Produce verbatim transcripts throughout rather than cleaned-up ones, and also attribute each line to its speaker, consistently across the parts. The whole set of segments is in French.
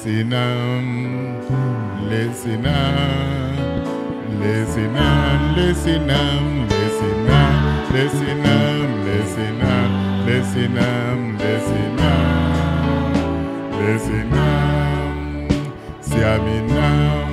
Speaker 1: Listenam, listenam, listenam, listenam, listenam, listenam, listenam, listenam, listenam, listenam, siaminam,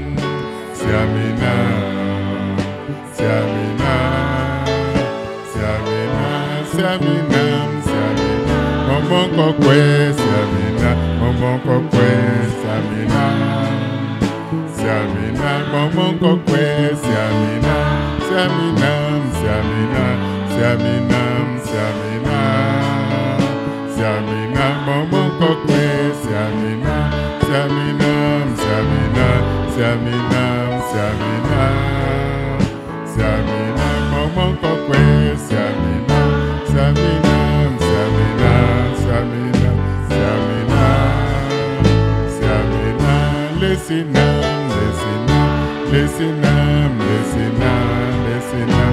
Speaker 1: siaminam, siaminam, siaminam, siaminam, siaminam, bonbon kokwe, siaminam, bonbon kokwe, siaminam, siaminam, bonbon kokwe, siaminam, siaminam, siaminam, siaminam, siaminam, siaminam, bonbon kokwe, siaminam, siaminam, siaminam, siaminam, siaminam, siaminam, bonbon kokwe, siaminam, siaminam, siaminam, siaminam, siaminam, siaminam, listenam, listenam, listenam, listenam, listenam,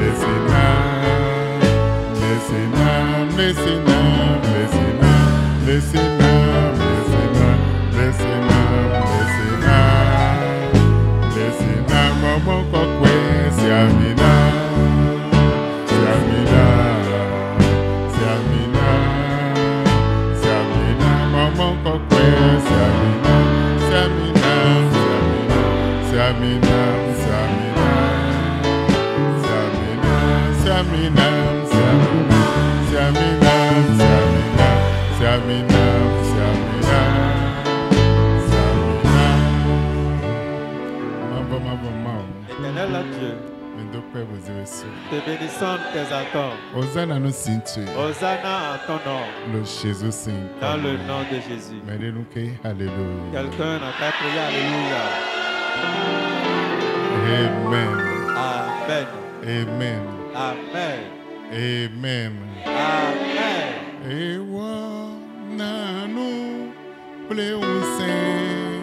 Speaker 1: listenam, listenam, listenam, listenam, listenam, listenam, listenam, listenam, listenam, bonbon kokwe, siaminam, siaminam, siaminam, siaminam, bonbon kokwe, siaminam, siaminam, siaminam, siaminam, siaminam, siaminam, siaminam, siaminam, siaminam, siaminam, Mambo, mambo, mambo.
Speaker 2: Éternel Dieu, te bénissons tes attentes.
Speaker 1: Hosanna nous cintue.
Speaker 2: Hosanna en ton nom.
Speaker 1: Le Jésus Saint.
Speaker 2: Dans le nom de Jésus.
Speaker 1: Mettez-nous qu'il alléluia.
Speaker 2: Quelqu'un n'a qu'à crier alléluia.
Speaker 1: Amen.
Speaker 2: Amen.
Speaker 1: Amen.
Speaker 2: Amen.
Speaker 1: Amen.
Speaker 2: Amen.
Speaker 1: Ewa nanu pleunsen.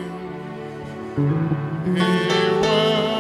Speaker 1: Ewa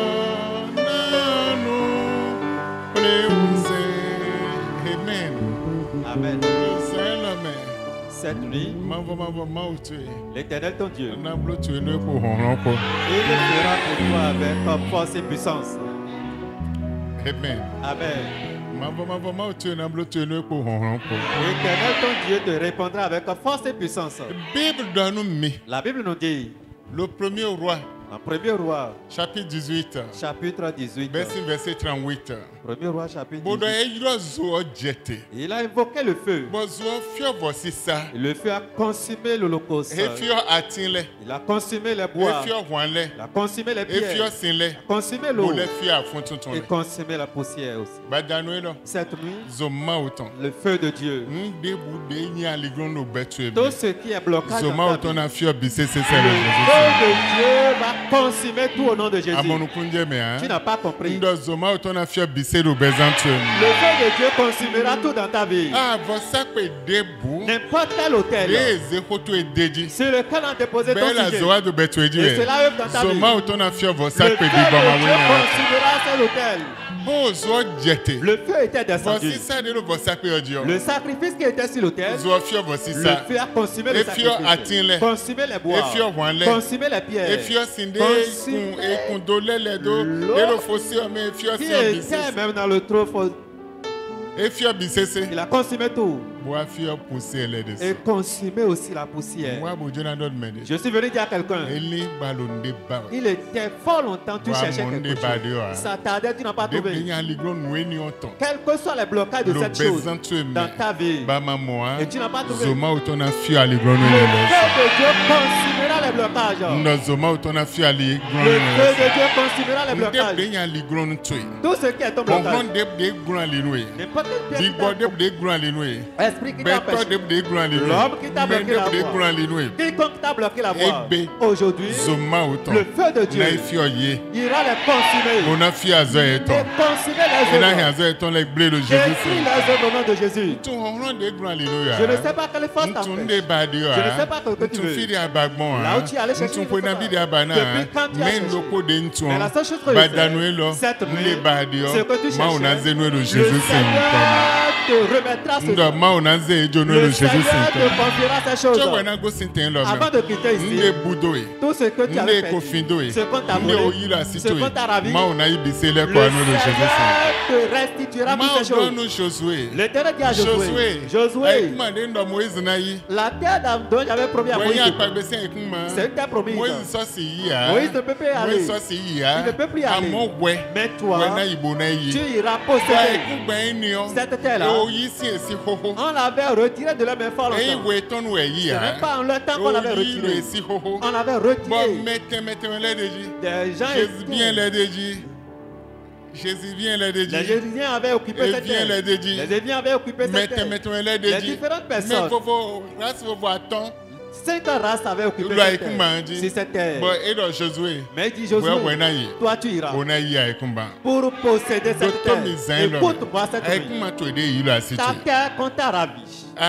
Speaker 1: nanu pleunsen. Amen.
Speaker 2: Amen.
Speaker 1: Saint-Lame.
Speaker 2: Cette nuit,
Speaker 1: l'Éternel
Speaker 2: ton Dieu,
Speaker 1: il le
Speaker 2: fera pour toi avec force et puissance.
Speaker 1: Amen.
Speaker 2: Amen.
Speaker 1: L'Éternel
Speaker 2: ton Dieu te répondra avec force et puissance. La Bible nous dit,
Speaker 1: le premier roi,
Speaker 2: en premier roi,
Speaker 1: chapitre dix-huit,
Speaker 2: chapitre dix-huit,
Speaker 1: verset, verset trente-huit.
Speaker 2: Premier roi, chapitre dix-huit. Il a invoqué le feu. Et le feu a consumé l'holocauste. Il a consumé les bois. Il a consumé les pierres. Il a consumé l'eau. Et consumé la poussière aussi. Cette nuit, le feu de Dieu. Tout ce qui est blocage dans ta vie, le feu de Dieu va consumer tout au nom de Jésus. Tu n'as pas compris. Le feu de Dieu consumera tout dans ta vie. N'importe quel hôtel sur lequel on a déposé ton sujet, et cela œuvre dans ta vie. Le feu de Dieu consumera cet hôtel. Le feu était descendu. Le sacrifice qui était sur l'autel, le feu a consumé le sacrifice, consumé les bois, consumé les pierres, consumé l'eau qui était même dans le trou. Il a consumé tout. Et consumé aussi la poussière. Je suis venu dire à quelqu'un, il était fort longtemps, tu cherchais quelque chose. Ça tardait, tu n'as pas trouvé. Quels que soient les blocages de cette chose dans ta vie, et tu n'as pas trouvé, le feu de Dieu consumera les blocages. Le feu de Dieu consumera les blocages. Tout ce qui est ton blocage, n'importe quel esprit qui t'a empêché, l'homme qui t'a bloqué la voie, quiconque t'a bloqué la voie, aujourd'hui, le feu de Dieu ira les consumer et consumer les œuvres, détruire les œuvres au nom de Jésus. Je ne sais pas quelle force t'empêche, je ne sais pas ce que tu veux, là où tu es allé chercher une fois, depuis quand tu as cherché, mais la seule chose que je sais, cette nuit, ce que tu cherchais, le Seigneur te remettra ce soir. Le Seigneur te confiera ces choses. Avant de quitter ici, tout ce que tu avais perdu, ce qu'on t'a volé, ce qu'on t'a ravi, le Seigneur te restituera toutes ces choses. L'Éternel dit à Josué, Josué, la terre dont j'avais promis à Moïse, c'est une terre promise. Moïse ne peut plus y aller. Il ne peut plus y aller. Mais toi, tu iras posséder cette terre-là. On l'avait retiré de leur main fort longtemps. Ce n'est pas en leur temps qu'on l'avait retiré. On l'avait retiré. Des gens étaient...
Speaker 1: Jésus vient les dédier.
Speaker 2: Les Jésusiens avaient occupé cette terre. Les Jésusiens avaient occupé cette terre. Les différentes personnes. Cinq races avaient occupé cette terre. C'est cette terre. Mais il dit Josué, toi tu iras pour posséder cette terre. Écoute-moi cette nuit. Ta terre qu'on t'a ravi.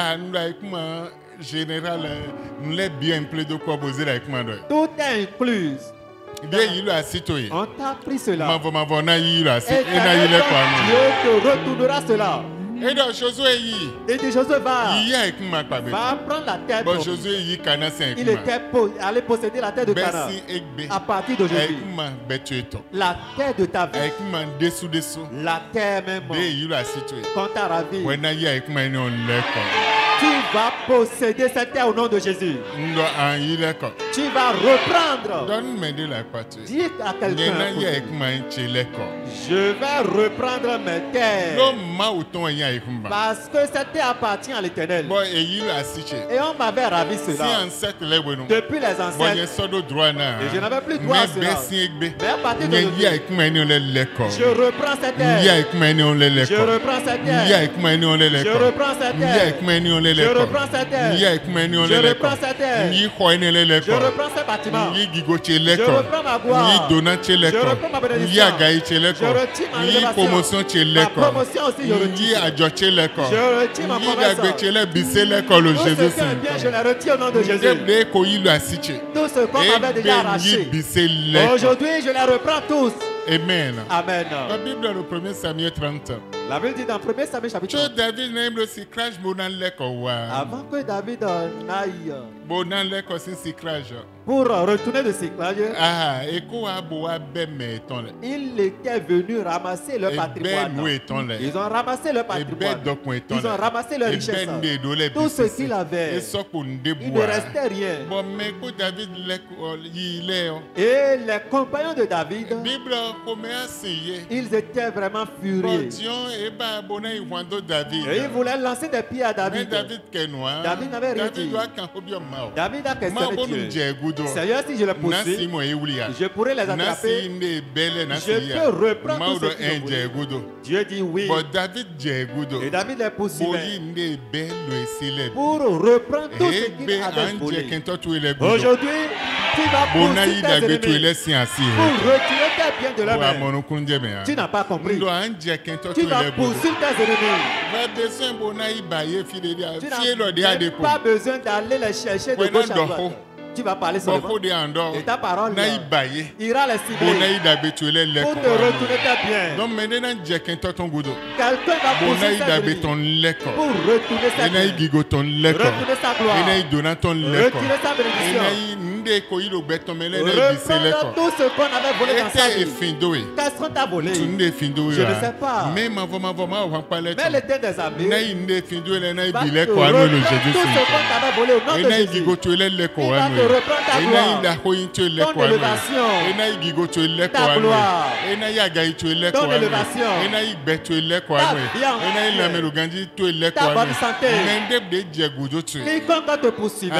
Speaker 1: Général, nous l'avons bien appelé de quoi poser la
Speaker 2: tout est inclus. On t'a pris cela. Et Dieu te retournera cela.
Speaker 1: Et donc Josué y.
Speaker 2: Et dit Josué va. Va prendre la terre.
Speaker 1: Bon Josué y Canaan c'est.
Speaker 2: Il était allé posséder la terre de Canaan. À partir d'aujourd'hui. La terre de ta vie. La terre même. Quand t'as ravi. Tu vas posséder cette terre au nom de Jésus. Tu vas reprendre. Dis à quelqu'un. Je vais reprendre mes terres. Parce que cette terre appartient à l'Éternel. Et on m'avait ravi cela. Depuis les ancêtres. Et je n'avais plus droit à cela. Mais à partir de aujourd'hui, je reprends cette terre. Je reprends cette terre. Je reprends cette terre. Je reprends cette terre. Je reprends cette terre. Je reprends ce bâtiment. Je reprends ma gloire. Je reprends ma bénédiction. Je retire ma élévation. Ma promotion aussi, je retire. Je retire ma promesse. Tout ce qui est bien, je la retire au nom de Jésus. Tout ce qu'on m'avait déjà arraché. Aujourd'hui, je les reprends tous.
Speaker 1: Amen.
Speaker 2: Amen.
Speaker 1: La Bible dans le premier Samuel trente.
Speaker 2: La Bible dit dans le premier Samuel chapitre trente. Avant que David n'aille pour retourner de Siklag, il était venu ramasser leur patrimoine. Ils ont ramassé leur patrimoine. Ils ont ramassé leur richesse. Tout ce qu'il avait. Il ne restait rien. Et les compagnons de David, ils étaient vraiment furieux. Et ils voulaient lancer des pieds à David. David n'avait rien dit. David a questionné Dieu. Seigneur, si je les poursuis, je pourrais les attraper. Je peux reprendre tout ce qu'ils ont. Dieu dit oui. Et David les poursuivait pour reprendre tout ce qu'il avait volé. Aujourd'hui, tu vas poursuivre tes ennemis pour retirer tes biens de leur main. Tu n'as pas compris. Tu vas poursuivre tes ennemis. Tu n'as pas besoin d'aller les chercher de gauche à droite. Tu vas parler seulement. Et ta parole là, ira les cibler pour te retourner tes biens. Quelqu'un va pousser sa vie pour retourner sa vie, retourner sa gloire, retirer sa bénédiction. Reprendre tout ce qu'on avait volé dans sa vie. Qu'est-ce qu'on t'a volé? Je ne sais pas. Mais l'été des amis va te reprendre tout ce qu'on t'avait volé au nom de Jésus. Il va te reprendre ta gloire, ton élévation, ta gloire, ton élévation, ta viande, ta bonne santé. Quiconque te poursuivait,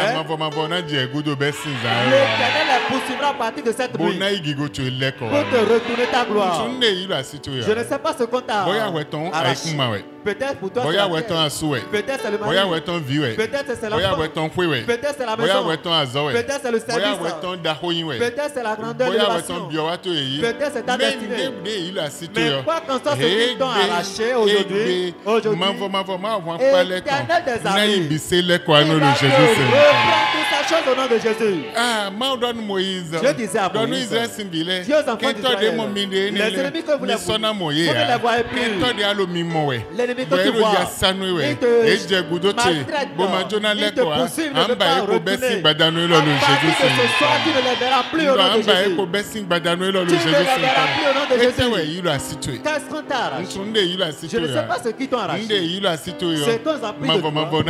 Speaker 2: l'Éternel les poursuivra à partir de cette nuit pour te retourner ta gloire. Je ne sais pas ce qu'on t'a arraché. Peut-être pour toi c'est la terre. Peut-être c'est le mari. Peut-être c'est l'enfant. Peut-être c'est la maison. Peut-être c'est le service. Peut-être c'est la grandeur de l'élévation. Peut-être c'est ta destinée. Mais quoi qu'en soit ce qu'ils t'ont arraché aujourd'hui, aujourd'hui, Éternel des amis, il va te reprendre toute sa chose au nom de Jésus.
Speaker 1: Ah, donne Moïse.
Speaker 2: Dieu disait à Moïse. Dieu aux enfants d'Israël. Les ennemis que vous les voyez, vous ne les voyez plus. L'ennemi que tu vois, il te maltraite. Il te poursuit, il ne veut pas retourner. À partir de ce soir, tu ne les verras plus au nom de Jésus. Tu ne les verras plus au nom de Jésus. Qu'est-ce qu'on t'a arraché? Je ne sais pas ce qui t'ont arraché. C'est qu'on a pris de toi.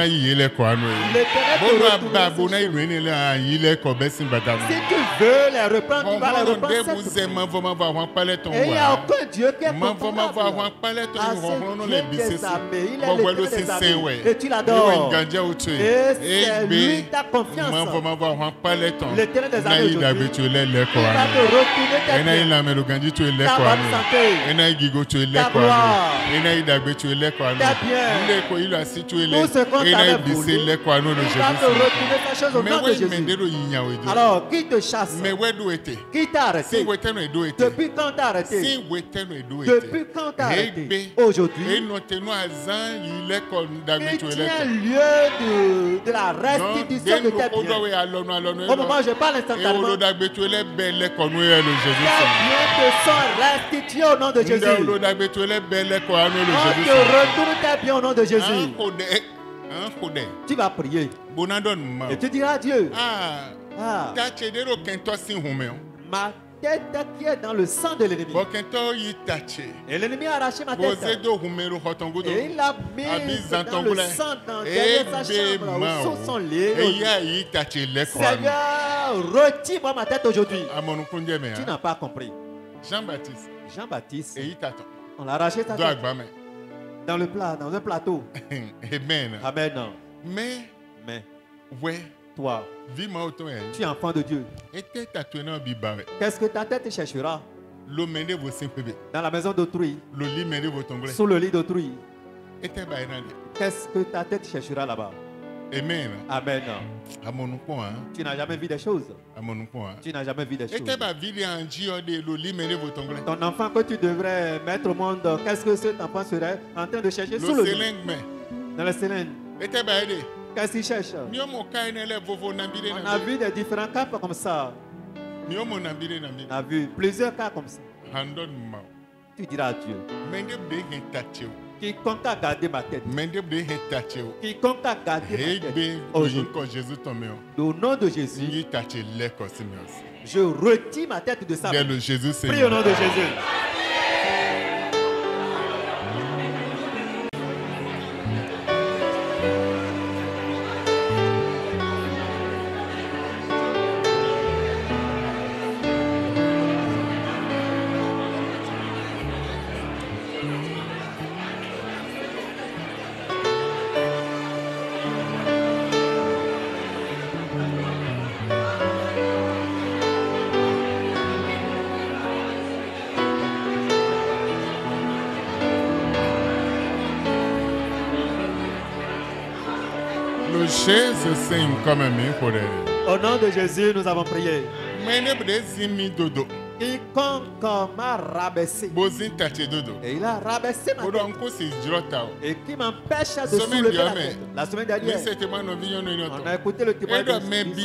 Speaker 2: Si tu veux les reprendre, tu vas les reprendre. Et il n'y a aucun Dieu qui est confortable à ce Dieu des armées. Il est le Dieu des armées. Et tu l'adores. Et c'est lui ta confiance. L'éternel des armées aujourd'hui, il va te retourner ta vie, ta bonne santé, ta gloire, ta bien, tout ce qu'on t'avait voulu, il va te retourner ta chose au nom de Jésus. Alors, qui te chasse? Qui t'a arrêté? Depuis quand t'as arrêté? Depuis quand t'as arrêté? Aujourd'hui, il tient lieu de, de la restitution de tes biens. Au moment où je parle instantanément, tes biens te sont restitués au nom de Jésus. On te retourne tes biens au nom de Jésus. Tu vas prier. Et tu diras à Dieu, ah, ma tête qui est dans le sang de l'ennemi. Et l'ennemi a arraché ma tête. Et il l'a mise dans le sang dans sa chambre, sous son lit. Seigneur, retire-moi ma tête aujourd'hui. Tu n'as pas compris.
Speaker 1: Jean-Baptiste.
Speaker 2: Jean-Baptiste. On l'a arraché sa tête. Dans le plat, dans un plateau.
Speaker 1: Amen.
Speaker 2: Amen.
Speaker 1: Mais,
Speaker 2: mais,
Speaker 1: ouais.
Speaker 2: Toi, tu es enfant de Dieu. Qu'est-ce que ta tête cherchera? Dans la maison d'autrui, sous le lit d'autrui. Qu'est-ce que ta tête cherchera là-bas?
Speaker 1: Amen.
Speaker 2: Amen. Tu n'as jamais vu des choses. Tu n'as jamais vu des choses. Ton enfant que tu devrais mettre au monde, qu'est-ce que cet enfant serait en train de chercher sous le lit? Dans le cylindre. Qu'est-ce qu'il cherche? On a vu des différents cas comme ça. On a vu plusieurs cas comme ça. Tu diras à Dieu, quiconque a gardé ma tête, quiconque a gardé ma tête, aujourd'hui, au nom de Jésus, je retire ma tête de sa main. Prie au nom de Jésus. Au nom de Jésus, nous avons prié. Quiconque m'a rabaissé, et il a rabaissé ma tête, et qui m'empêche de soulever la tête. La semaine dernière, on a écouté le témoignage.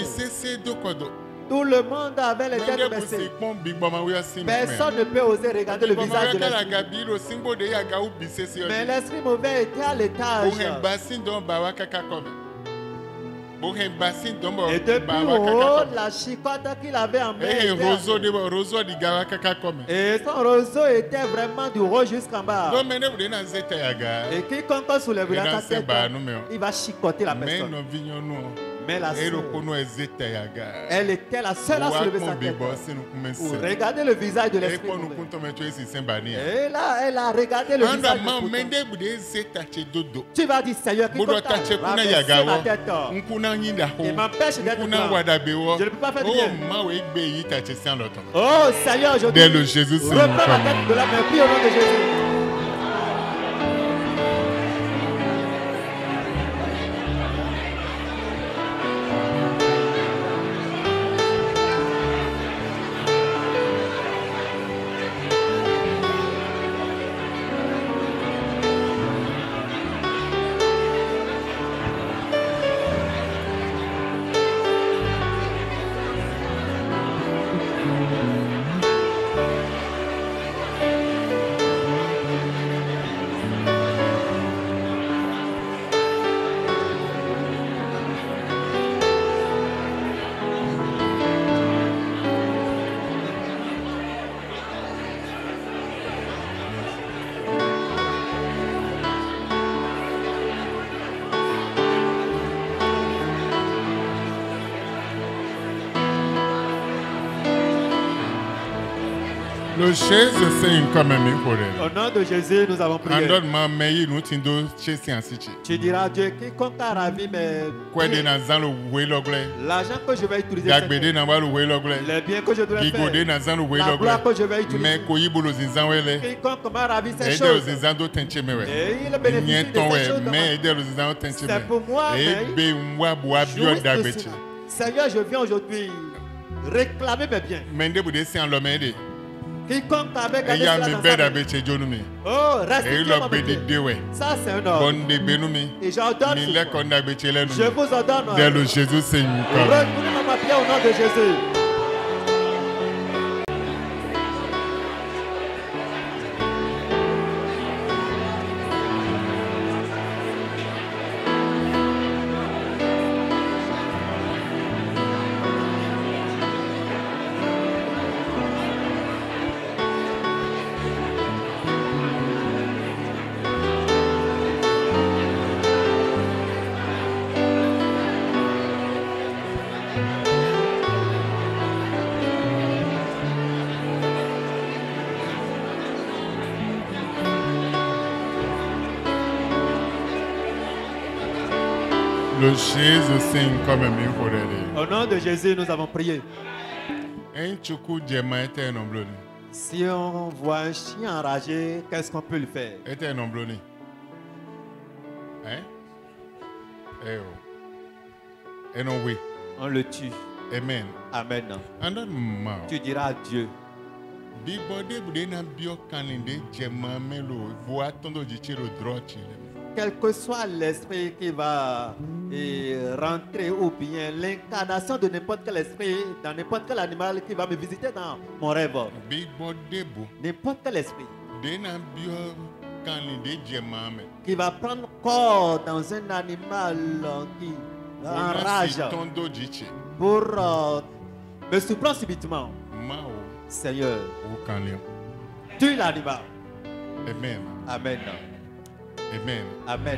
Speaker 2: Tout le monde avait les têtes baissées. Personne ne peut oser regarder le visage de l'esprit. Mais l'esprit mauvais était à l'étage. Et depuis haut, la chicotte qu'il avait en main. Et son roseau était vraiment du haut jusqu'en bas. Et quiconque soulèvera sa tête, il va chicoter la personne. Mais la seule, elle était la seule à soulever sa tête pour regarder le visage de l'esprit. Et là, elle a regardé le visage de l'esprit. Tu vas dire, Seigneur, quiconque a rabaissé ma tête, il m'empêche d'être grand. Je ne peux pas faire de bien. Oh Seigneur, aujourd'hui, reprends ma tête de la main, prie au nom de Jésus.
Speaker 1: Le Jésus c'est comme un micro.
Speaker 2: Au nom de Jésus, nous avons prié.
Speaker 1: Andon ma meyi nous tindo chesi ansichi.
Speaker 2: Tu diras Dieu quiconque a ravi mes
Speaker 1: quoi de na zan le welogle.
Speaker 2: L'argent que je vais utiliser.
Speaker 1: Dagbede na ba le welogle.
Speaker 2: Les biens que je dois faire.
Speaker 1: Gigode na zan le welogle.
Speaker 2: La gloire que je vais utiliser.
Speaker 1: Mais koyi bolo zinzan wele.
Speaker 2: Quiconque m'a ravi ces
Speaker 1: choses.
Speaker 2: Et
Speaker 1: de zinzan do tenche mewe.
Speaker 2: Et il bénéficie de ces choses.
Speaker 1: Mais de le zinzan tenche mewe.
Speaker 2: C'est pour moi.
Speaker 1: Et be mwa boa bio dagbechi.
Speaker 2: Seigneur, je viens aujourd'hui réclamer mes biens.
Speaker 1: Mende bude si en lomede.
Speaker 2: Quiconque avait gagné
Speaker 1: cela
Speaker 2: dans
Speaker 1: sa vie.
Speaker 2: Oh, restituez-moi. Ça, c'est un ordre. Et j'ordonne. Je vous ordonne.
Speaker 1: Dès le Jésus, Seigneur.
Speaker 2: Retournez ma papier au nom de Jésus.
Speaker 1: Le Jésus signe comme un micro.
Speaker 2: Au nom de Jésus, nous avons prié. Si on voit un chien enragé, qu'est-ce qu'on peut lui faire?
Speaker 1: Hein? Et non, oui.
Speaker 2: On le tue.
Speaker 1: Amen.
Speaker 2: Amen. Tu diras à Dieu. Quel que soit l'esprit qui va eh, rentrer ou bien l'incarnation de n'importe quel esprit, dans n'importe quel animal qui va me visiter dans mon rêve. N'importe quel esprit qui va prendre corps dans un animal qui enrage pour euh, me surprendre subitement. Seigneur, tue l'animal.
Speaker 1: Amen.
Speaker 2: Amen.
Speaker 1: Amen.
Speaker 2: Amen.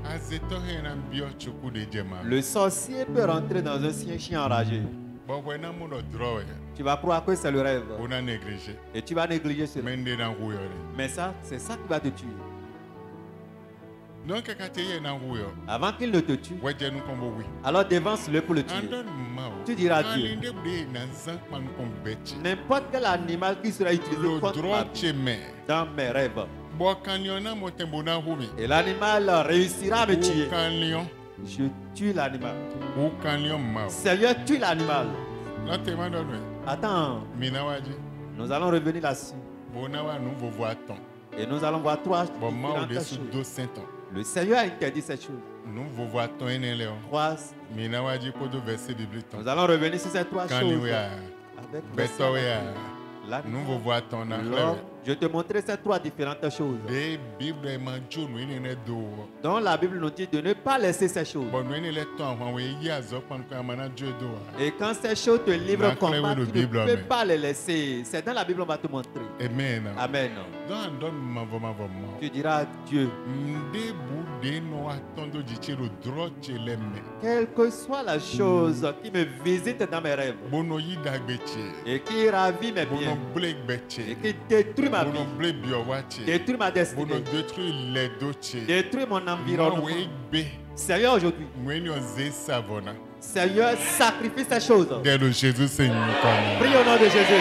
Speaker 2: Le sorcier peut rentrer dans un chien enragé. Tu vas croire que c'est le rêve. Et tu vas négliger cela. Mais ça, c'est ça qui va te tuer. Avant qu'il ne te tue, alors dévance-le pour le tuer. Tu diras à Dieu. N'importe quel animal qui sera utilisé contre moi dans mes rêves. Et l'animal réussira à me tuer. Je tue l'animal. Seigneur, tue l'animal. Attends. Nous allons revenir là-dessus. Et nous allons voir trois choses. Le Seigneur a interdit ces choses. Trois. Nous allons revenir sur ces trois choses. Avec je te montrerai ces trois différentes choses. Dans la Bible nous dit de ne pas laisser ces choses. Et quand ces choses te livrent combat, tu ne peux pas les laisser. C'est dans la Bible on va te montrer.
Speaker 1: Amen.
Speaker 2: Amen. Tu diras à Dieu. Quelle que soit la chose qui me visite dans mes rêves et qui ravit mes biens et qui détruit ma vie, détruit ma destinée, détruit mon environnement. Seigneur, aujourd'hui, Seigneur, sacrifie ces choses.
Speaker 1: Dès le Jésus, Seigneur.
Speaker 2: Prie au nom de Jésus.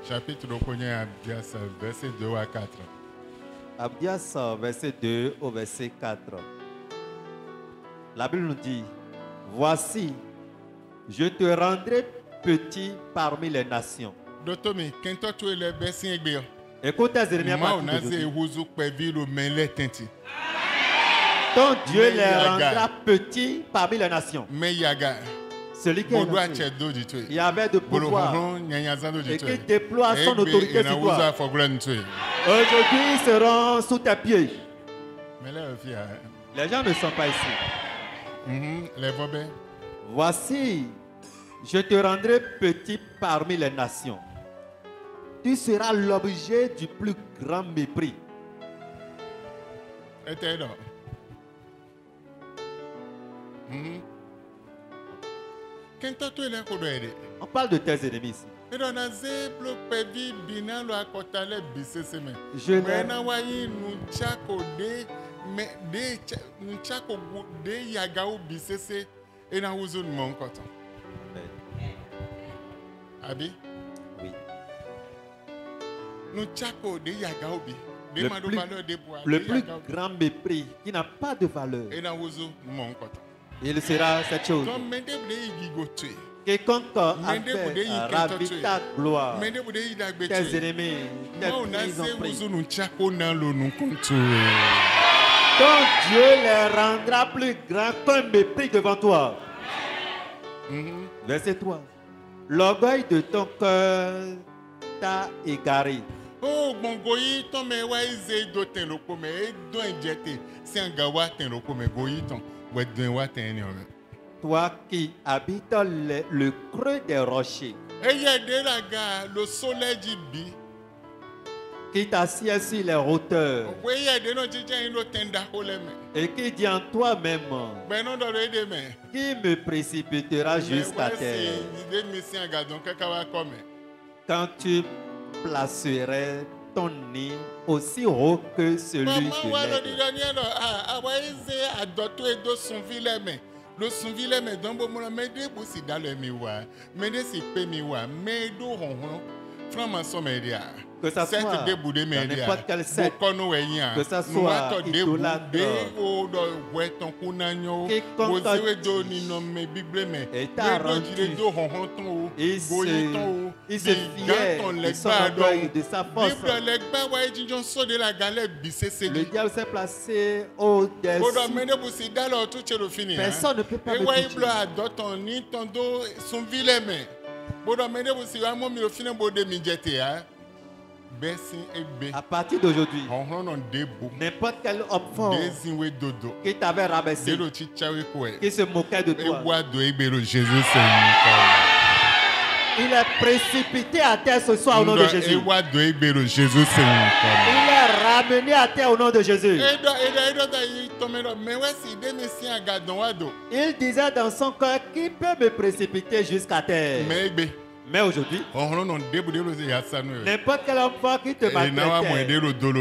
Speaker 1: Chapitre premier, Abdias, verset deux à quatre.
Speaker 2: Abdias, verset deux au verset quatre. La Bible nous dit, voici, je te rendrai petit parmi les nations. Écoute tes ennemis à partir d'aujourd'hui. Ton Dieu les rendra petits parmi les nations. Celui qui est lancé, il y avait de pouvoir et qui déploie son autorité sur toi. Aujourd'hui, ils seront sous tes pieds. Les gens ne sont pas ici. Voici, je te rendrai petit parmi les nations. Tu seras l'objet du plus grand mépris. On parle de tes ennemis ici. Je
Speaker 1: Abi?
Speaker 2: Oui.
Speaker 1: Le plus,
Speaker 2: le plus grand mépris qui n'a pas de valeur. Il sera cette chose. Quiconque a fait ravi ta gloire, tes ennemis, tes ils ont pris. Ton Dieu les rendra plus grands qu'un mépris devant toi. Mm-hmm. Verset trois. L'orgueil de ton cœur t'a égaré.
Speaker 1: Oh, bongoyi ton me wa ize do ten loko me do injecté si un gawa ten loko me goyi ton wa do wa ten ni ore.
Speaker 2: Toi qui habites le, le creux des rochers.
Speaker 1: Eye de la ga le soleil du bi.
Speaker 2: Qui t'assied sur les hauteurs.
Speaker 1: Eye de no jije ino tenda hole me.
Speaker 2: Et qui dit en toi-même.
Speaker 1: Ben non do de me.
Speaker 2: Qui me précipitera jusqu'à terre. Quand tu placerais ton nid aussi haut que celui de l'aigle. Que ça soit dans n'importe quel secte, que ça soit idolâtre, quiconque est arrêté, il se, il se fiait de son orgueil, de sa force. Le diable s'est placé au-dessus. Personne ne peut pas me toucher. À partir d'aujourd'hui, n'importe quel homme fort qui t'avait rabaissé, qui se moquait de toi, il est précipité à terre ce soir au nom de Jésus. Il est ramené à terre au nom de Jésus. Il disait dans son cœur, qui peut me précipiter jusqu'à terre? Mais aujourd'hui, n'importe quel enfant qui te maltraite,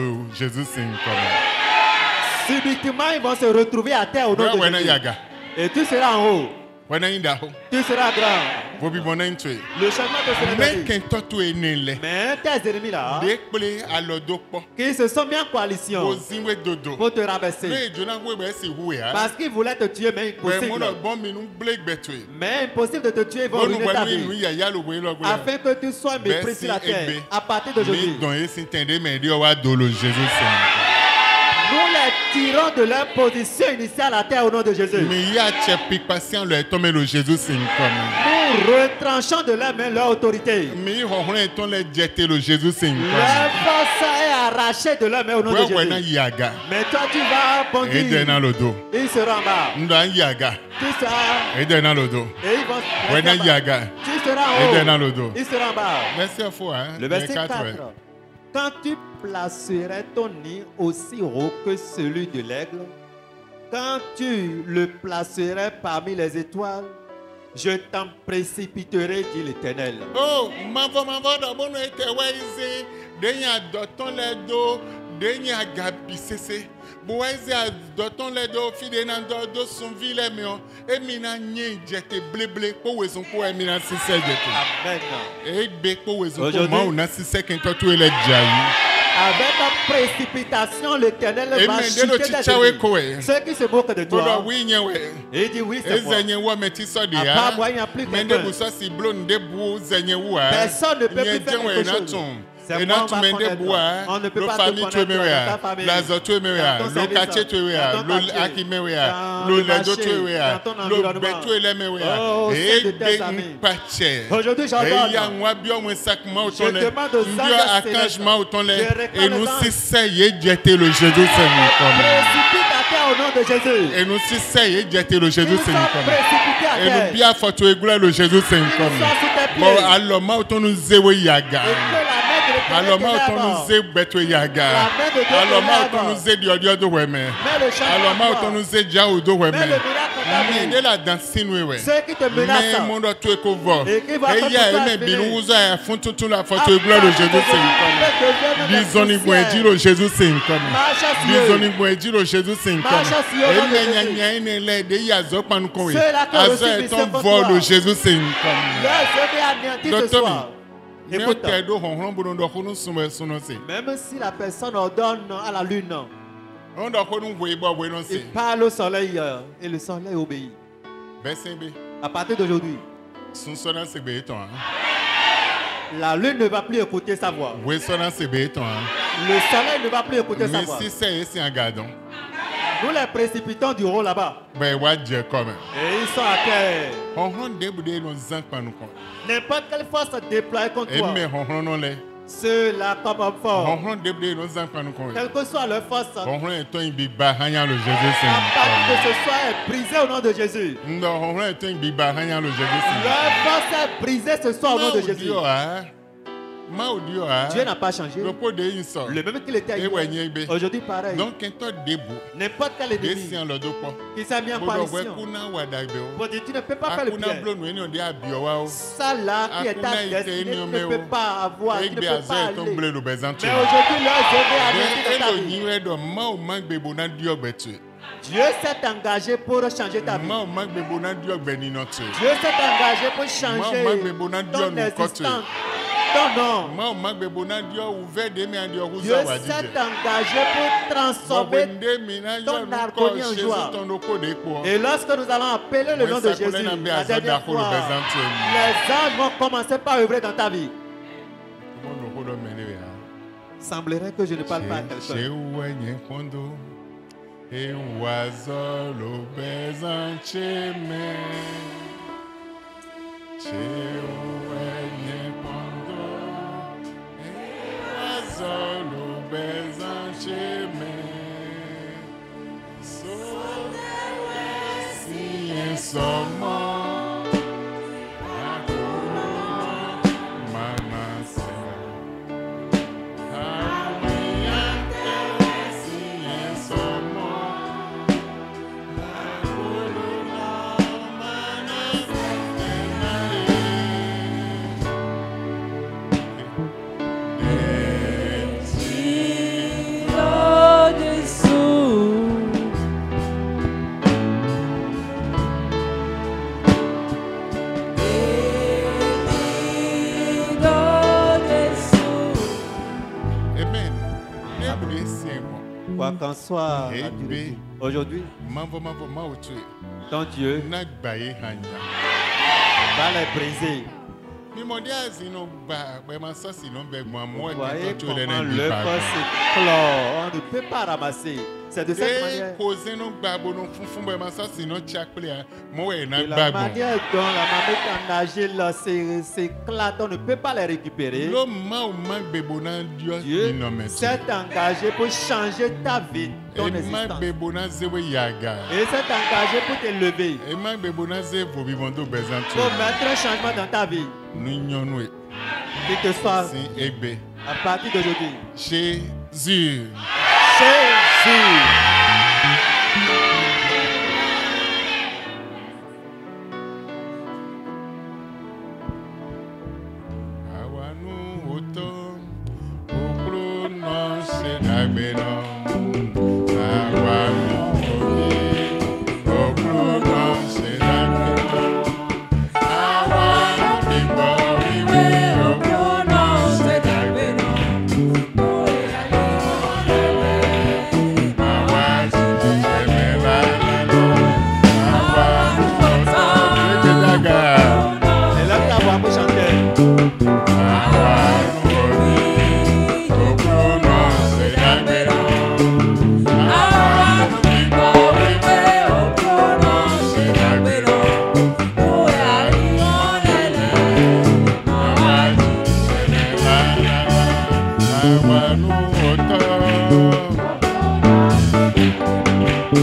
Speaker 2: subitement ils vont se retrouver à terre au nom de Jésus. Et tu seras en haut. Tu seras grand. Le changement te sera donné. Mais tes ennemis là, qui se sont mis en coalition pour te rabaisser, parce qu'ils voulaient te tuer, mais impossible. Mais impossible de te tuer, ils vont ruiner ta vie. Afin que tu sois mépris sur la terre. À partir d'aujourd'hui, nous les tirons de leur position initiale à terre au nom de Jésus. Nous retranchons de leur main leur autorité. Leur force est arrachée de leur main au nom de Jésus. Mais toi tu vas bondir. Ils seront en bas. Tu seras. Et ils vont se tu seras en haut. Ils seront en bas. Le verset quatre. Quand tu placerais ton nid aussi haut que celui de l'aigle, quand tu le placerais parmi les étoiles, je t'en précipiterai, dit l'Éternel. Oh,
Speaker 1: Boise a doton le do fide nan do do son vile mion. E mina nye jete bleble ko wezon ko e mina sise jete.
Speaker 2: Amen.
Speaker 1: E be ko wezon ko ma ou na sise ken to tu ele jayi.
Speaker 2: Avec la précipitation, l'Éternel va chuter des ennemis. Ceux qui se moquent de toi, il dit oui, c'est moi. À part moi, il n'y a plus quelqu'un. Personne ne peut plus faire quelque chose. C'est moi, on va connaître toi. On ne peut pas te connaître toi, ta famille, dans ton service, dans ton quartier, dans le marché, dans ton environnement. Oh, c'est de tes amis. Aujourd'hui, j'ordonne. Je demande aux anges
Speaker 1: et nous si c'est jeter le Jésus Seigneur comme
Speaker 2: au nom de Jésus.
Speaker 1: Et nous si c'est jeter le Jésus Seigneur comme et nous bien faut égouler le Jésus Seigneur comme bon alors ma auton nous zéro yaga alors ma auton nous zé beto yaga alors ma auton nous zé dio dio do weme alors ma auton nous zé dia o do weme mais la danse nous ouais
Speaker 2: ceux qui te menacent
Speaker 1: mais mon doit tout couvert et ya et mais bilouza ya font tout la faut égouler le Jésus Seigneur comme disons ni bon dire le Jésus Seigneur comme disons ni bon dire le Jésus Seigneur comme et nya nya ne le de ya zo pan ko we azo est un vol le Jésus Seigneur comme docteur écoute
Speaker 2: même si la personne ordonne à la lune, il parle au soleil et le soleil obéit. À partir d'aujourd'hui, la lune ne va plus écouter sa voix. Le soleil ne va plus écouter sa voix. Nous les précipitons du haut là-bas. Et ils sont à terre. N'importe quelle force déployée contre toi. Ceux-là comme un fort. Quelle que soit leur force. À partir de ce soir est brisée au nom de Jésus. Leur force est brisée ce soir au nom de Jésus. Dieu n'a pas changé. Le même qu'il était hier. Aujourd'hui pareil. N'importe quel ennemi qui s'est mis en coalition. Pour dire tu ne peux pas faire le bien. Ça là qui est ta destinée, tu ne peux pas avoir, tu ne peux pas aller. Mais aujourd'hui leurs œuvres dans ta vie. Dieu s'est engagé pour changer ta vie. Dieu s'est engagé pour changer ton existence. Non, non. Dieu s'est engagé pour transformer ton harmonie en joie. Et lorsque nous allons appeler le nom de Jésus, la dernière fois, les anges vont commencer par œuvrer dans ta vie. Il semblerait que je ne parle pas à quelqu'un.
Speaker 1: Solo bezancheme so si somo
Speaker 2: Quoi qu'en soit, aujourd'hui, ton Dieu va les briser. Vous voyez comment le corps s'éclore, on ne peut pas ramasser. C'est de cette manière. De la manière dont la mamette en agile s'éclate, on ne peut pas les récupérer. Dieu s'est engagé pour changer ta vie, ton existence. Et s'est engagé pour t'élever. Pour mettre un changement dans ta vie. Que ce soit à partir d'aujourd'hui.
Speaker 1: Jésus.
Speaker 2: Jésus.
Speaker 1: Amen.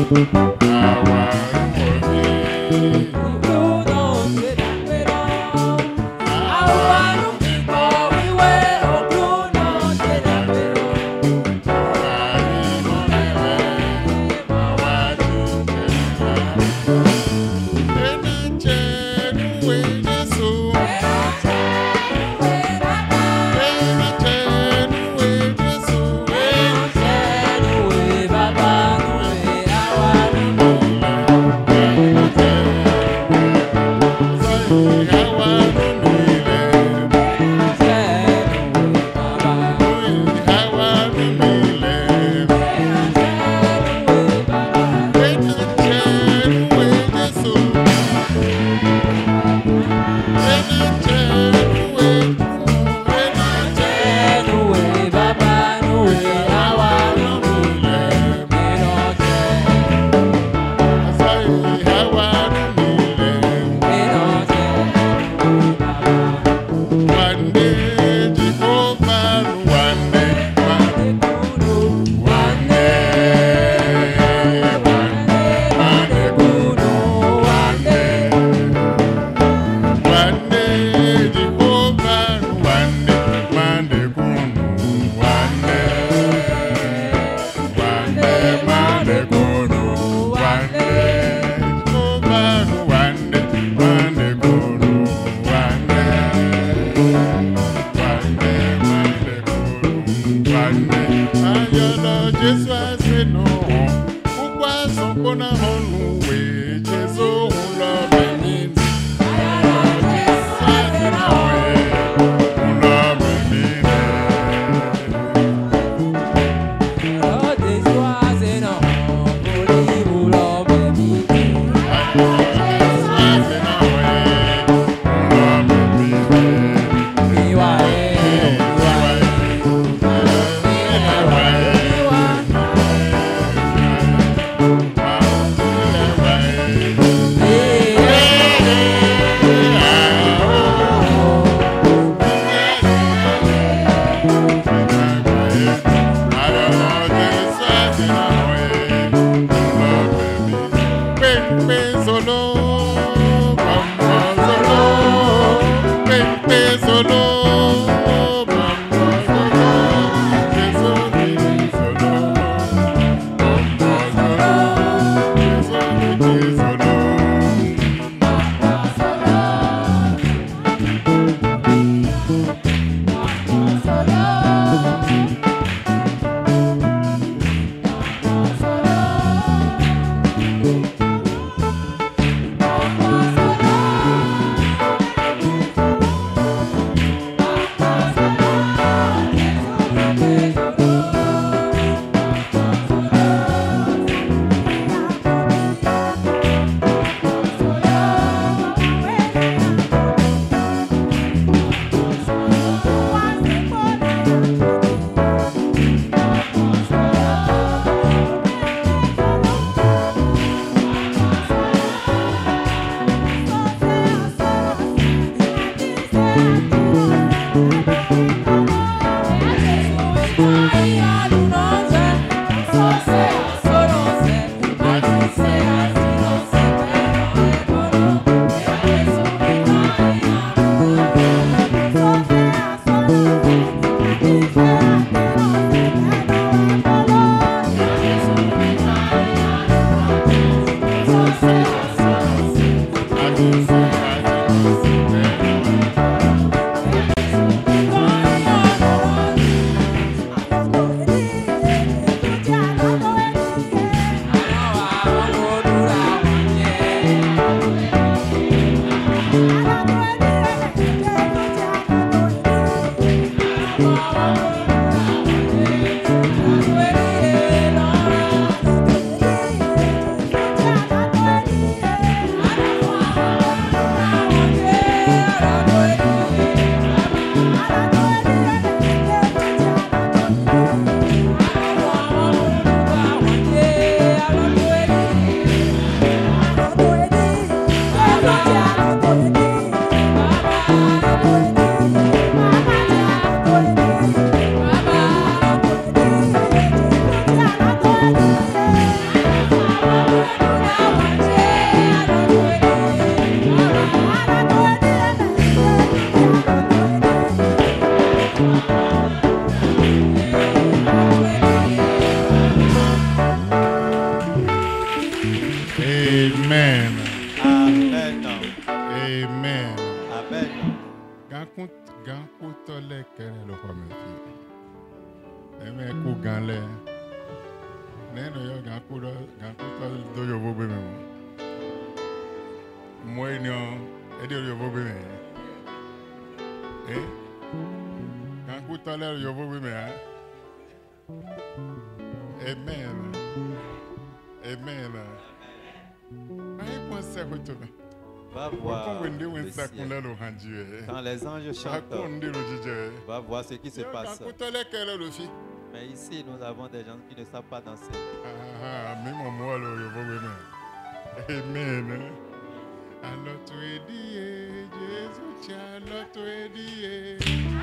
Speaker 1: Wow. Neno yo gakudo gakudo do yo bo be me. Mo enyo e de yo bo be me. Eh? Gakudo le yo bo be me. Amen. Amen. Aïe pense que tu
Speaker 3: va voir le ciel. Quand les anges chantent, va voir ce qui se passe. Mais ici, nous avons des gens qui ne savent pas danser.
Speaker 1: Amen. Alors tu es dit, Jésus, alors tu es dit.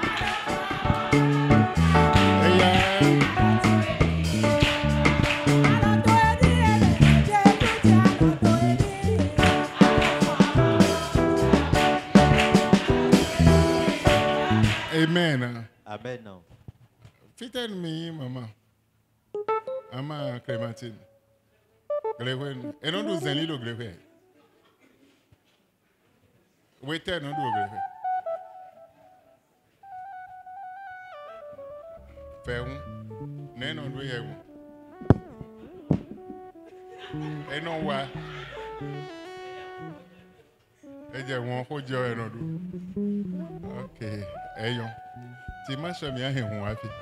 Speaker 1: Amen.
Speaker 3: Amen.
Speaker 1: Fittel mi maman. Ama Clémentine. Glewen. Et non nous zeli le glewen. Wete non do glewen. Ferun. Ne non do yewu. Et non wa. Et je won ko je e non do. Okay. Ayon. Ti ma so mi a hen hun afi.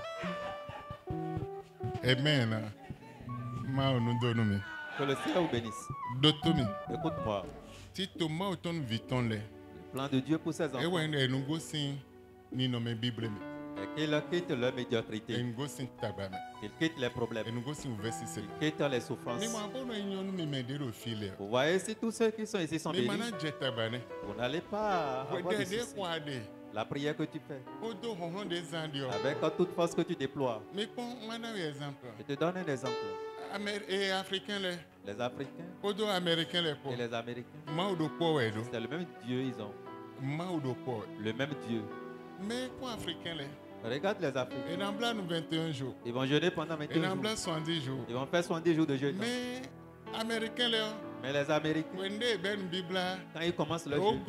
Speaker 1: Amen. Ma onu do no mi.
Speaker 3: Que le Seigneur vous bénisse.
Speaker 1: Dotomi.
Speaker 3: Écoute-moi.
Speaker 1: Ti to ma o ton viton le.
Speaker 3: Le plan de Dieu pour ses enfants.
Speaker 1: E wa ne nu go sin ni no me Bible mi.
Speaker 3: Et qu'il quitte leur médiocrité.
Speaker 1: E go sin tabame.
Speaker 3: Qu'il quitte les problèmes.
Speaker 1: E nu go sin verset sept.
Speaker 3: Qu'il quitte les souffrances.
Speaker 1: Ni ma bono enyon mi me de ro file.
Speaker 3: Vous voyez si tous ceux qui sont ici sont bénis.
Speaker 1: Ni mana je tabane.
Speaker 3: Vous n'allez pas avoir de soucis.
Speaker 1: De
Speaker 3: la prière que tu fais, avec toute force que tu déploies. Je te donne un exemple.
Speaker 1: Les Africains,
Speaker 3: les Africains
Speaker 1: et
Speaker 3: les Américains, c'est le même Dieu ils ont. Le même Dieu.
Speaker 1: Mais pour les Africains,
Speaker 3: regarde les Africains. Ils vont jeûner pendant vingt et un jours. Ils vont faire soixante-dix jours de jeûne.
Speaker 1: Mais Américains,
Speaker 3: mais les Américains, quand ils commencent le jeûne,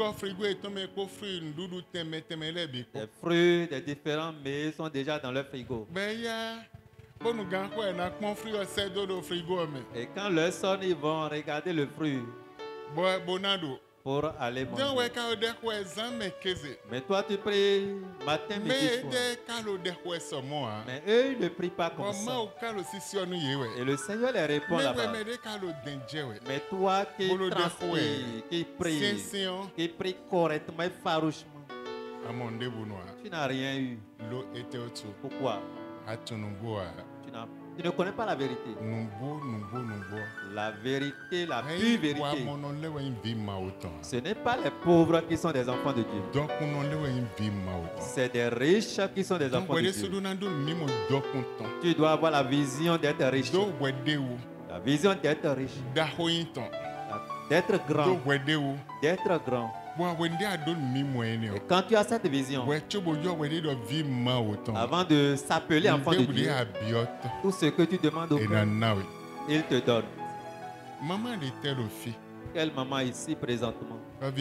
Speaker 3: les fruits des différents mets sont déjà dans leur frigo. Et quand leur sonne, ils vont regarder le fruit pour aller manger. Mais toi, tu pries matin, midi, soir. Mais eux, ils ne prient pas comme ça. Et le Seigneur les répond là-bas. Mais toi qui transpires, qui prie, qui prie correctement et farouchement, tu n'as rien eu. Pourquoi? Tu n'as Tu ne connais pas la vérité. La vérité, la pure vérité. Ce n'est pas les pauvres qui sont des enfants de Dieu. C'est des riches qui sont des enfants de Dieu. Tu dois avoir la vision d'être riche. La vision d'être riche. D'être grand. D'être grand. Et quand tu as cette vision, avant de s'appeler enfant de Dieu, tout ce que tu demandes au Père, il te donne. Quelle maman ici présentement?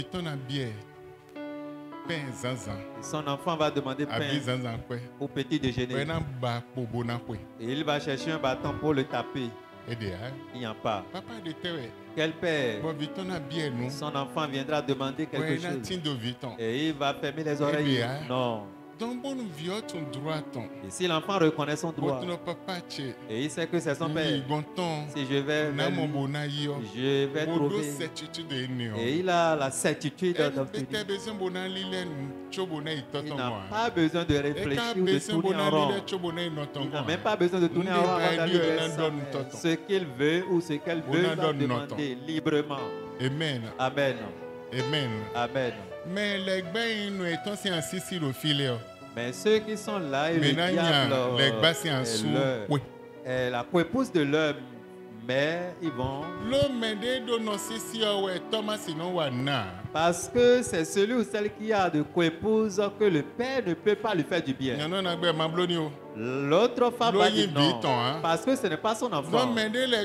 Speaker 3: Son enfant va demander pain au petit déjeuner. Et il va chercher un bâton pour le taper. Il n'y a pas. Quel père? Son enfant viendra demander quelque chose. Et il va fermer les oreilles. Non. Et si l'enfant reconnaît son droit, et il sait que c'est son père, si je vais vers lui, je vais trouver. Et il a la certitude d'obtenir. Il n'a pas besoin de réfléchir ou de tourner en rond. Il n'a même pas besoin de tourner en rond avant d'aller vers sa mère. Ce qu'il veut ou ce qu'elle veut, il va demander librement.
Speaker 1: Amen.
Speaker 3: Amen.
Speaker 1: Amen.
Speaker 3: Amen.
Speaker 1: Mais les bains étant si ainsi si le filet.
Speaker 3: Mais ceux qui sont là, et le diable est la coépouse de leur mère, ils vont. Parce que c'est celui ou celle qui a de coépouse que le père ne peut pas lui faire du bien. L'autre femme va dire non, parce que ce n'est pas son enfant.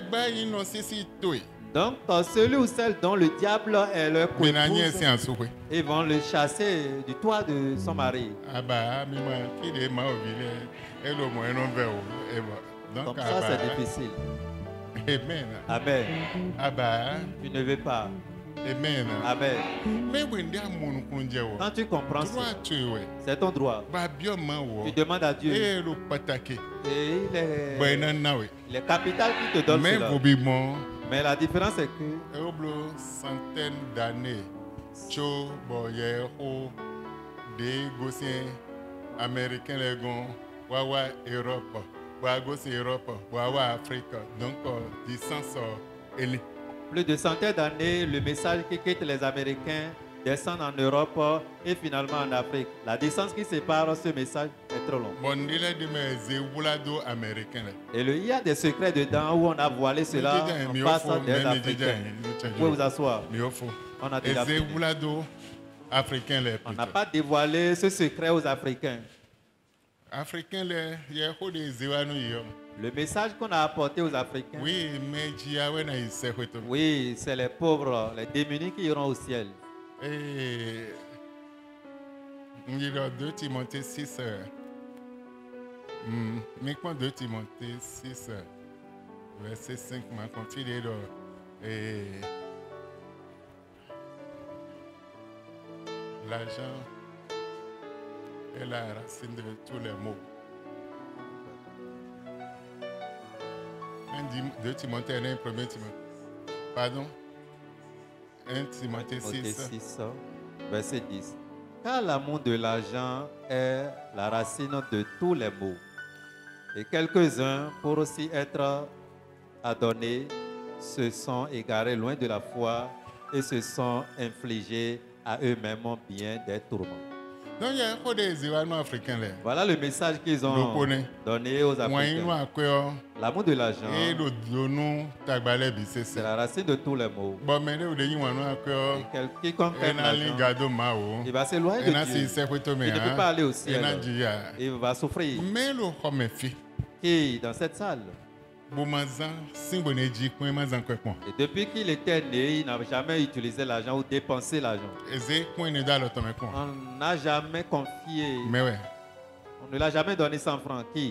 Speaker 3: Donc, celui ou celle dont le diable est leur coépouse, ils vont le chasser du toit de son mari.
Speaker 2: Comme ça, c'est difficile.
Speaker 1: Amen.
Speaker 2: Amen.
Speaker 1: Amen.
Speaker 2: Tu ne veux pas.
Speaker 1: Amen.
Speaker 2: Amen. Quand tu comprends ça, c'est ton droit. Tu demandes à Dieu. Et il est, il est capital qui te donne cela. Mais la différence est que
Speaker 1: centaines d'années, des Gossiens américains, les gons, Wawa Europe, Wawa Europe, Wawa Afrique, donc distance élite.
Speaker 2: Plus de centaines d'années, le message qui quitte les Américains descend en Europe et finalement en Afrique. La distance qui sépare ce message est trop longue. Et le, il y a des secrets dedans où on a voilé cela en face des Africains. Vous pouvez vous asseoir. On a déjà On n'a pas dévoilé ce secret aux Africains.
Speaker 1: Africains,
Speaker 2: le message qu'on a apporté aux Africains,
Speaker 1: oui,
Speaker 2: oui, c'est les pauvres, les démunis qui iront au ciel.
Speaker 1: Et deux Timothée six, mais quand deux Timothée six, verset cinq, m'a confié et l'argent est la racine de tous les maux. deux Timothée, un premier Timothée. Pardon? un Timothée six,
Speaker 2: verset dix. Car l'amour de l'argent est la racine de tous les maux. Et quelques-uns, pour aussi être adonnés, se sont égarés loin de la foi et se sont infligés à eux-mêmes bien des tourments.
Speaker 1: Donc, il y a des africains là.
Speaker 2: Voilà le message qu'ils ont donné aux Africains. L'amour de l'argent, c'est la racine de tous les maux. Et quiconque aime l'argent, il va s'éloigner de Dieu. Il ne peut pas aller au ciel. Il va souffrir. Qui dans cette salle? Et depuis qu'il était né, il n'a jamais utilisé l'argent ou dépensé l'argent. On n'a jamais confié.
Speaker 1: Mais ouais.
Speaker 2: On ne l'a jamais donné cent francs. Qui?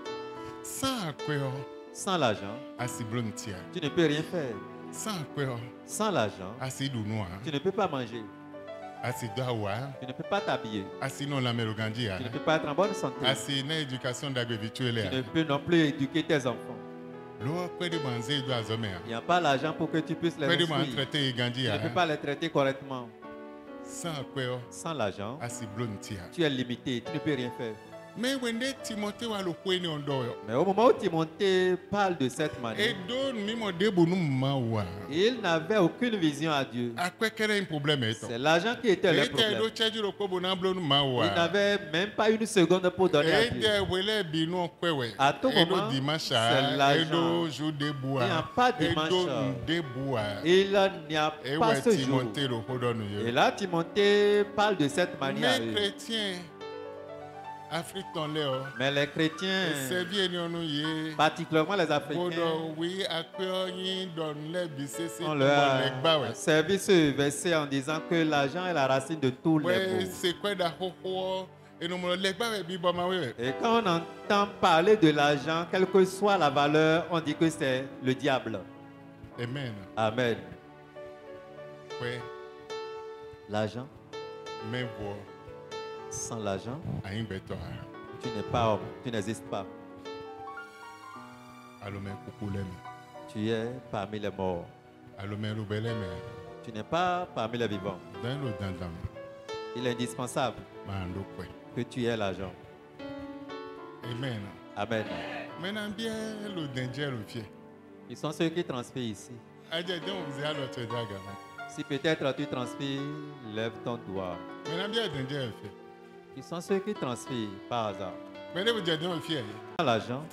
Speaker 2: Sans l'argent, tu ne peux rien faire. Sans l'argent, tu ne peux pas manger. Tu ne peux pas t'habiller. Tu ne peux pas être en bonne santé. Tu ne peux non plus éduquer tes enfants. Il n'y a pas l'argent pour que tu puisses les instruire. Tu ne peux pas les traiter correctement. Sans l'argent, tu es limité, tu ne peux rien faire. Mais au moment où Timothée parle de cette manière, il n'avait aucune vision à Dieu. C'est l'argent qui était le problème. Il n'avait même pas une seconde pour donner à Dieu. À tout moment, c'est l'argent. Il n'y a pas de dimanche. Il n'y a pas ce jour. Et là, Timothée parle de cette manière. Mais les chrétiens, particulièrement les Africains, on leur a servi ce verset en disant que l'argent est la racine de tous les maux. Et quand on entend parler de l'argent, quelle que soit la valeur, on dit que c'est le diable.
Speaker 1: Amen.
Speaker 2: Amen. L'argent. Sans l'argent, tu n'es pas homme, tu n'existes pas. Tu es parmi les morts. Tu n'es pas parmi les vivants. Il est indispensable que tu aies l'argent.
Speaker 1: Amen.
Speaker 2: Amen. Ils sont ceux qui transpirent ici. Si peut-être tu transpires, lève ton doigt. Ils sont ceux qui transpirent par hasard. L'argent.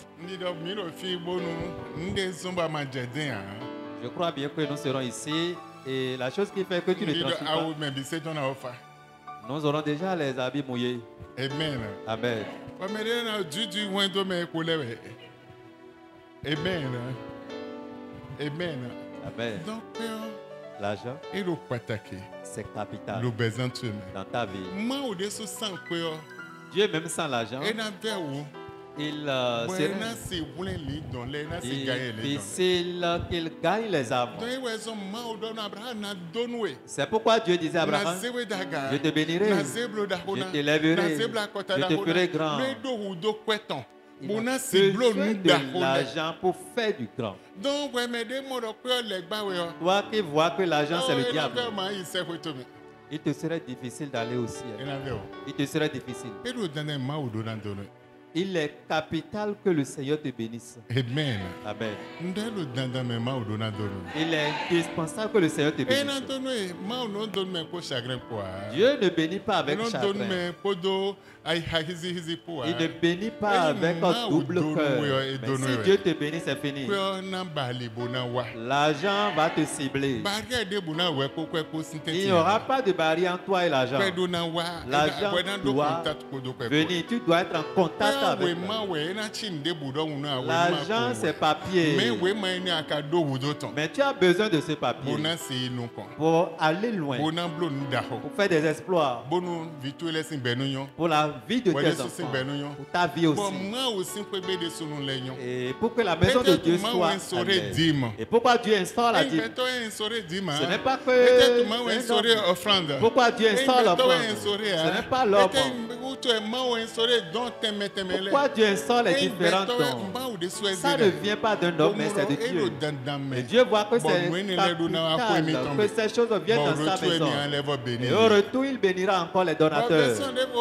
Speaker 2: Je crois bien que nous serons ici et la chose qui fait que tu ne transpires pas, nous aurons déjà les habits mouillés.
Speaker 1: Amen.
Speaker 2: Amen.
Speaker 1: Amen. Amen.
Speaker 2: Amen. L'argent, c'est capital dans ta vie. Dieu, même sans l'argent, il euh, serait difficile qu'il gagne les âmes. C'est pourquoi Dieu disait à Abraham, je te bénirai, je t'élèverai, je te ferai grand. Il a besoin de l'argent pour faire du grand. Toi qui vois que l'argent c'est le diable, il te serait difficile d'aller au ciel. Il te serait difficile. Il est capital que le Seigneur te bénisse.
Speaker 1: Amen.
Speaker 2: Amen. Il est indispensable que le Seigneur te bénisse. Dieu ne bénit pas avec chagrin. Il ne bénit pas avec un double cœur. Mais si Dieu te bénit, c'est fini. L'argent va te cibler. Il n'y aura pas de barrière entre toi et l'argent. L'argent doit venir. Tu dois être en contact avec lui. L'argent, c'est papier. Mais tu as besoin de ce papier pour aller loin, pour faire des exploits, pour la vie de tes enfants, pour ta vie aussi. Et pour que la maison de Dieu soit à l'aise. Et pourquoi Dieu instaure la dîme? Ce n'est pas que... Pourquoi Dieu instaure l'offrande? Ce n'est pas l'offre. Pourquoi Dieu instaure les différents dons? Ça ne vient pas d'un homme, mais c'est de Dieu. Et Dieu voit que c'est capital, que ces choses viennent dans sa maison. Et au retour, il bénira encore les donateurs.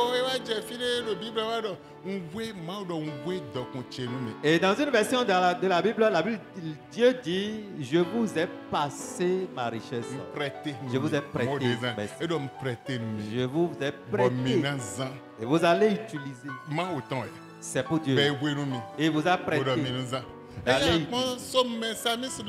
Speaker 2: Et dans une version de la, de la Bible, la Bible, Dieu dit, je vous ai passé ma richesse. Je vous ai prêté. Je vous ai prêté. Et vous allez utiliser. C'est pour Dieu. Et vous a prêté. Allez utiliser.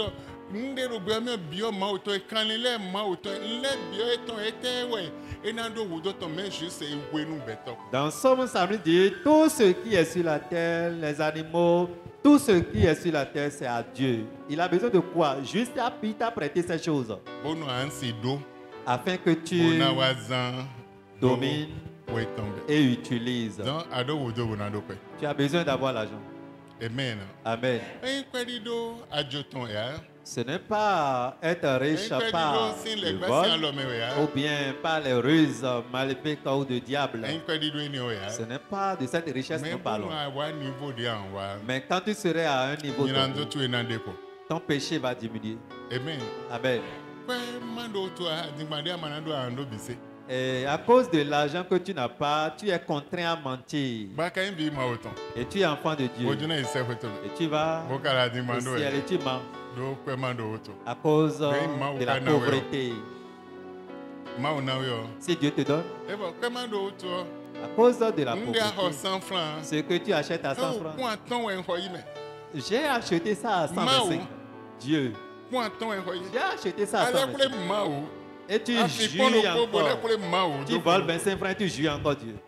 Speaker 2: Dans Somme samedi dit, tout ce qui est sur la terre, les animaux, tout ce qui est sur la terre, c'est à Dieu. Il a besoin de quoi? Juste à il t'a prêté ces choses. Afin que tu domines et utilises. Tu as besoin d'avoir l'argent.
Speaker 1: Amen.
Speaker 2: Amen. Ce n'est pas être riche par le vol ou bien par les ruses maléfiques ou de diable. Ce n'est pas de cette richesse que nous parlons. Mais quand tu serais à un niveau donné, ton péché va diminuer.
Speaker 1: Amen.
Speaker 2: Amen. Et à cause de l'argent que tu n'as pas, tu es contraint à mentir. Et tu es enfant de Dieu. Et tu vas au ciel et tu mens. À cause de la pauvreté. Si Dieu te donne, à cause de la pauvreté, ce que tu achètes à cent francs, j'ai acheté ça à cent vingt-cinq. Dieu, j'ai acheté ça à cent vingt-cinq. Et tu jouis encore. Tu voles vingt-cinq francs et tu jouis encore Dieu.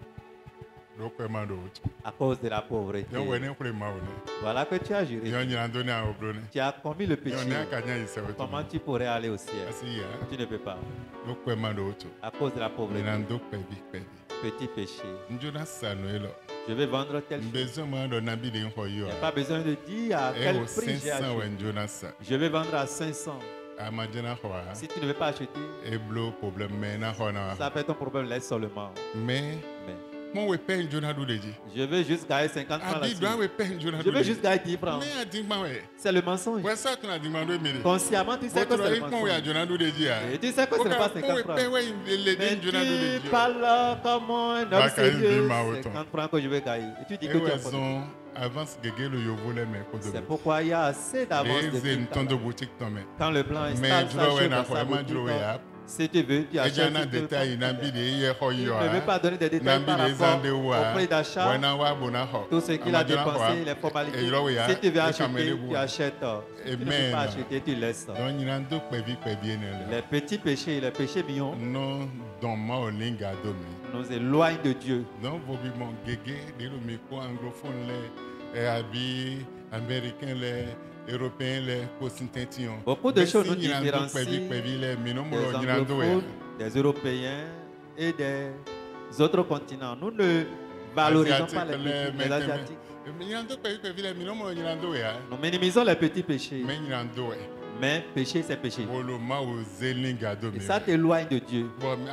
Speaker 2: À cause de la pauvreté. Voilà que tu as juré. Tu as commis le péché. Comment tu pourrais aller au ciel? Tu ne peux pas. À cause de la pauvreté. Petit péché. Je vais vendre tel chose. Il n'y a pas besoin de dire à quel prix j'ai acheté. Je vais vendre à cinq cents. Si tu ne veux pas acheter, ça fait ton problème, laisse seulement.
Speaker 1: Mais,
Speaker 2: Mais je veux juste gagner cinquante francs là-dessus. Je veux juste gagner dix francs. C'est le mensonge. Consciemment, tu sais que c'est le mensonge. Et tu sais que ce n'est pas cinquante francs. Mais tu parles comme un homme sérieux. cinquante francs que je veux gagner. Et tu dis que tu as pas. C'est pourquoi il y a assez d'avance de boutique. Quand le blanc installe sa chaîne dans sa boutique, si tu veux, tu achètes. Il ne veut pas donner des détails par rapport au prix d'achat, tout ce qu'il a dépensé, les formalités. Si tu veux acheter, tu achètes. Si tu ne veux pas acheter, tu laisses. Les petits péchés, les péchés mignons nous éloignent de Dieu.
Speaker 3: Américains, les Européens, les Cosintentiens.
Speaker 2: Beaucoup de choses nous différencient des anglophones, des Européens et des autres continents. Nous ne Valorisons pas les, les, les Asiatiques. Nous minimisons les petits péchés. Mais péché, c'est péché. Et ça t'éloigne de Dieu.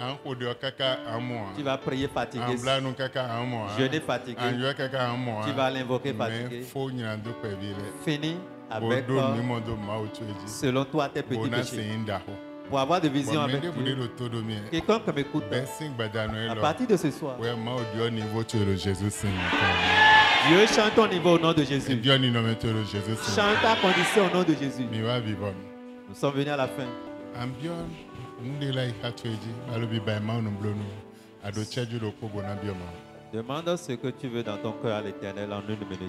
Speaker 2: Tu vas prier fatigué. Jeûner fatigué. Tu vas l'invoquer fatigué. Fini avec toi, selon toi tes petits péchés. Pour avoir des visions avec Dieu. Quelqu'un qui m'écoute, à partir de ce soir, Dieu chante ton niveau au nom de Jésus. Chante ta condition au nom de Jésus. Nous sommes venus à la fin. Demande ce que tu veux dans ton cœur à l'Éternel en une minute.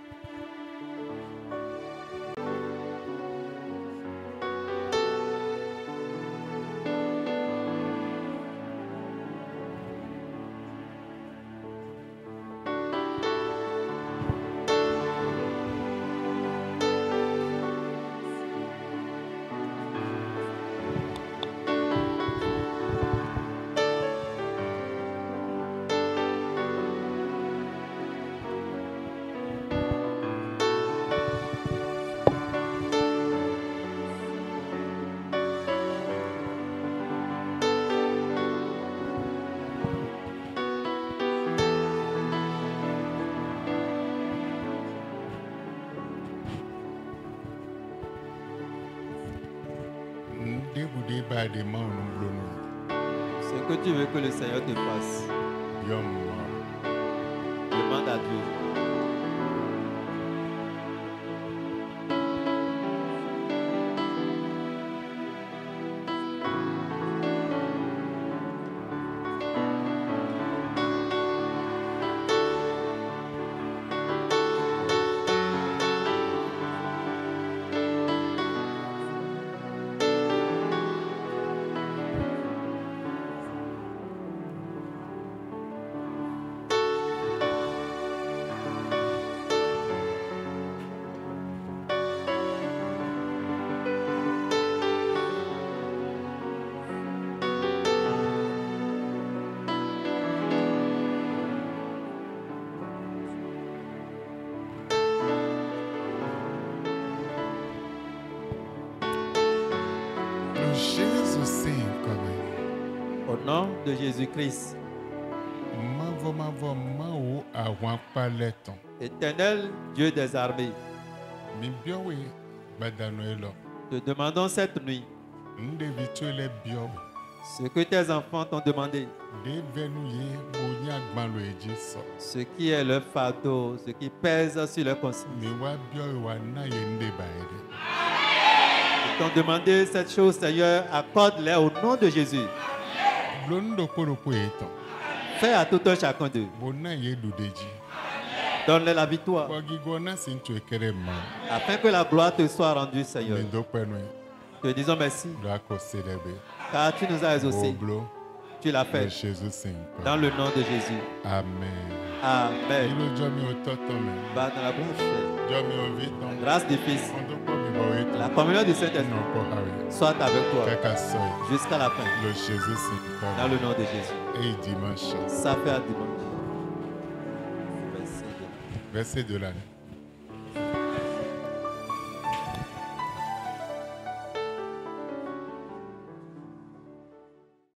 Speaker 2: Ce que tu veux que le Seigneur te fasse, demande à Dieu. Au nom de Jésus-Christ. Éternel Dieu des armées, te demandons cette nuit ce que tes enfants t'ont demandé, ce qui est leur fardeau, ce qui pèse sur leur conscience. Ils t'ont demandé cette chose, Seigneur, accorde-les au nom de Jésus. Fais à tout un chacun d'eux. Donne-les la victoire. Afin que la gloire te soit rendue, Seigneur. Te disons merci. Car tu nous as exaucés. Tu l'as fait. Dans le nom de Jésus.
Speaker 3: Amen.
Speaker 2: Amen. Va dans la bouche. La grâce du Fils. La communion du Saint-Esprit soit avec toi jusqu'à la fin. Dans le nom de Jésus.
Speaker 3: Et dimanche.
Speaker 2: Ça fait à dimanche.
Speaker 3: Verset de l'année.